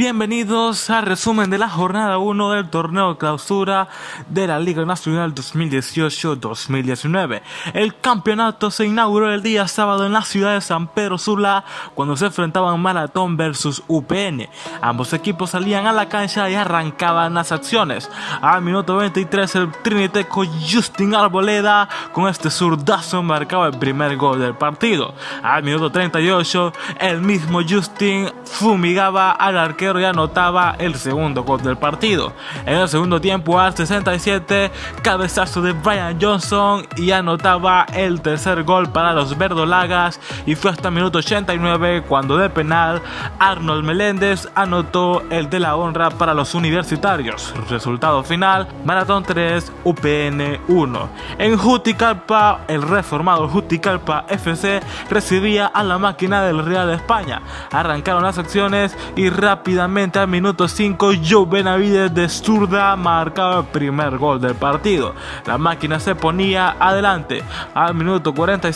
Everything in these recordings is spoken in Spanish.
Bienvenidos al resumen de la jornada 1 del torneo clausura de la Liga Nacional 2018-2019. El campeonato se inauguró el día sábado en la ciudad de San Pedro Sula cuando se enfrentaban Maratón versus UPN. Ambos equipos salían a la cancha y arrancaban las acciones. Al minuto 23 el triniteco Justin Arboleda con este zurdazo marcaba el primer gol del partido. Al minuto 38 el mismo Justin fumigaba al arquero y anotaba el segundo gol del partido. En el segundo tiempo, al 67, cabezazo de Brian Johnson y anotaba el tercer gol para los verdolagas, y fue hasta el minuto 89 cuando de penal Arnold Meléndez anotó el de la honra para los universitarios. Resultado final: Maratón 3, UPN 1. En Juticalpa, el reformado Juticalpa FC recibía a la máquina del Real España. Arrancaron las acciones y rápidamente al minuto 5 Joe Benavides de zurda marcaba el primer gol del partido. La máquina se ponía adelante. Al minuto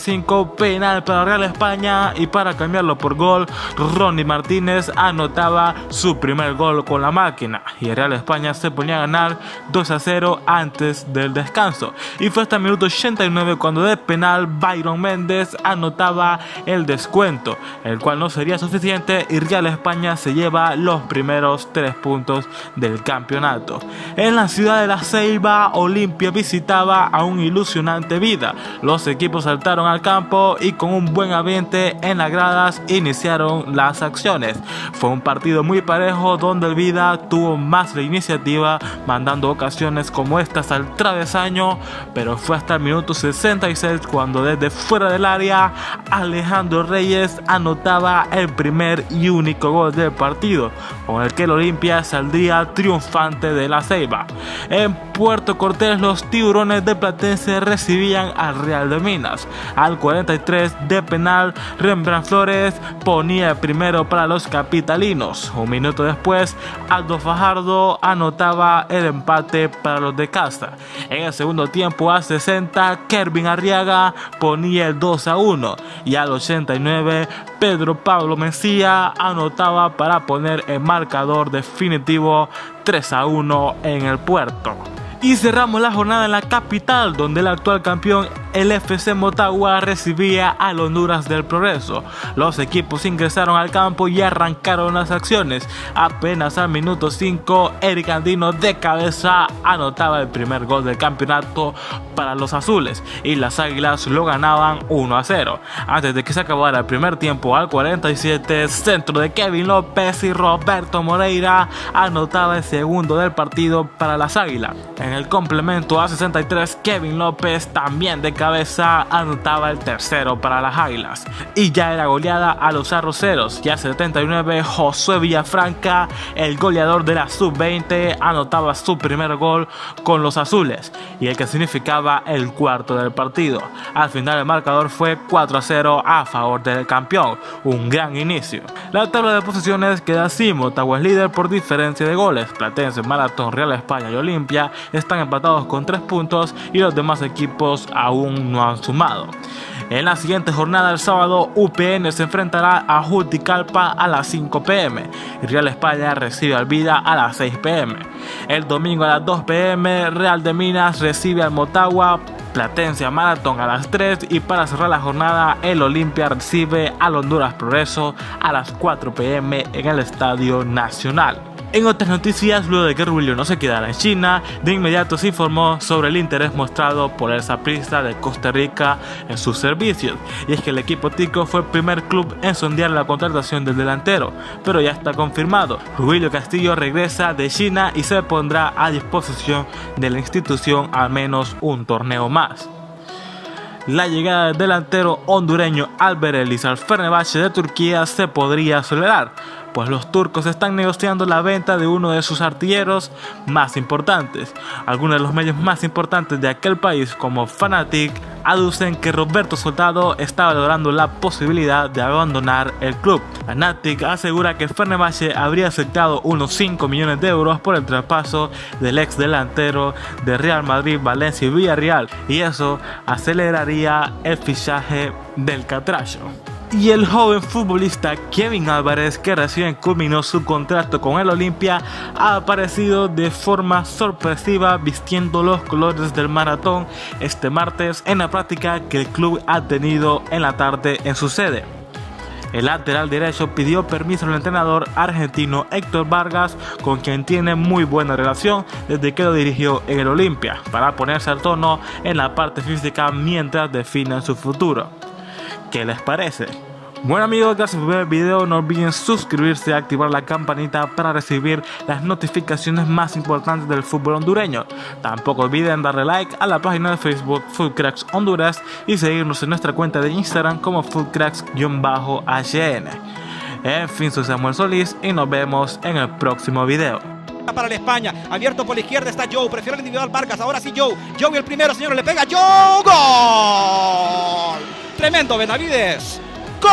45 penal para Real España, y para cambiarlo por gol Ronnie Martínez anotaba su primer gol con la máquina y el Real España se ponía a ganar 2-0 antes del descanso, y fue hasta el minuto 89 cuando de penal Byron Méndez anotaba el descuento, el cual no sería suficiente y Real España se lleva los primeros 3 puntos del campeonato. En la ciudad de La Ceiba, Olimpia visitaba a un ilusionante Vida. Los equipos saltaron al campo y con un buen ambiente en las gradas iniciaron las acciones. Fue un partido muy parejo donde el Vida tuvo más la iniciativa, mandando ocasiones como estas al travesaño, pero fue hasta el minuto 66 cuando desde fuera del área Alejandro Reyes anotaba el primer y único gol del partido, con el que el Olimpia saldría triunfante de La Ceiba. En Puerto Cortés, los tiburones de Platense recibían al Real de Minas. Al 43 de penal, Rembrandt Flores ponía el primero para los capitalinos. Un minuto después, Aldo Fajardo anotaba el empate para los de casa. En el segundo tiempo, al 60, Kervin Arriaga ponía el 2-1, y al 89 Pedro Pablo Mencía anotaba para poner el marcador definitivo 3-1 en el Puerto. Y cerramos la jornada en la capital, donde el actual campeón, el FC Motagua, recibía al Honduras del Progreso. Los equipos ingresaron al campo y arrancaron las acciones. Apenas al minuto 5, Eric Andino de cabeza anotaba el primer gol del campeonato para los azules, y las Águilas lo ganaban 1-0. Antes de que se acabara el primer tiempo, al 47, centro de Kevin López y Roberto Moreira anotaba el segundo del partido para las Águilas. En el complemento, a 63, Kevin López también de cabeza anotaba el tercero para las Águilas, y ya era goleada a los arroceros. Y a 79, Josué Villafranca, el goleador de la sub-20, anotaba su primer gol con los azules, y el que significaba el cuarto del partido. Al final el marcador fue 4-0 a favor del campeón. Un gran inicio. La tabla de posiciones queda así: Motagua es líder por diferencia de goles. Platense, Maratón, Real España y Olimpia están empatados con 3 puntos, y los demás equipos aún no han sumado. En la siguiente jornada, el sábado, UPN se enfrentará a Juticalpa a las 5 p.m. y Real España recibe al Vida a las 6 p.m. El domingo a las 2 p.m. Real de Minas recibe al Motagua, Platense a Maratón a las 3, y para cerrar la jornada el Olimpia recibe al Honduras Progreso a las 4 p.m. en el Estadio Nacional. En otras noticias, luego de que Rubio no se quedara en China, de inmediato se informó sobre el interés mostrado por el Saprissa de Costa Rica en sus servicios, y es que el equipo tico fue el primer club en sondear la contratación del delantero, pero ya está confirmado. Rubilio Castillo regresa de China y se pondrá a disposición de la institución al menos un torneo más. La llegada del delantero hondureño Alber Ellis al Fenerbahçe de Turquía se podría acelerar, pues los turcos están negociando la venta de uno de sus artilleros más importantes. Algunos de los medios más importantes de aquel país, como Fanatic, aducen que Roberto Soldado está valorando la posibilidad de abandonar el club. Fanatic asegura que Fenerbahçe habría aceptado unos 5 millones de euros por el traspaso del ex delantero de Real Madrid, Valencia y Villarreal, y eso aceleraría el fichaje del catracho. Y el joven futbolista Kevin Álvarez, que recién culminó su contrato con el Olimpia, ha aparecido de forma sorpresiva vistiendo los colores del Maratón este martes en la práctica que el club ha tenido en la tarde en su sede. El lateral derecho pidió permiso al entrenador argentino Héctor Vargas, con quien tiene muy buena relación desde que lo dirigió en el Olimpia, para ponerse al tono en la parte física mientras definen su futuro. ¿Qué les parece? Bueno amigos, gracias por ver el video, no olviden suscribirse y activar la campanita para recibir las notificaciones más importantes del fútbol hondureño. Tampoco olviden darle like a la página de Facebook Footcracks Honduras y seguirnos en nuestra cuenta de Instagram como Footcracks_AGN. En fin, soy Samuel Solís y nos vemos en el próximo video. Para la España, abierto por la izquierda está Joe, prefiere el individual Vargas, ahora sí Joe el primero, señores, le pega Joe, ¡gol! Tremendo Benavides. ¡Gol!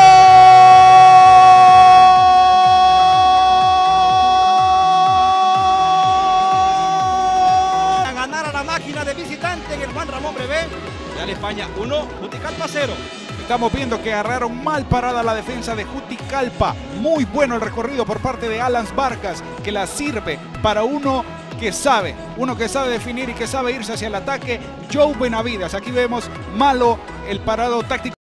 A ganar a la máquina de visitante en el Juan Ramón Brevé. Ya la España 1, Juticalpa 0. Estamos viendo que agarraron mal parada la defensa de Juticalpa. Muy bueno el recorrido por parte de Alan Vargas, que la sirve para uno que sabe definir y que sabe irse hacia el ataque, Joe Benavides. Aquí vemos malo el parado táctico.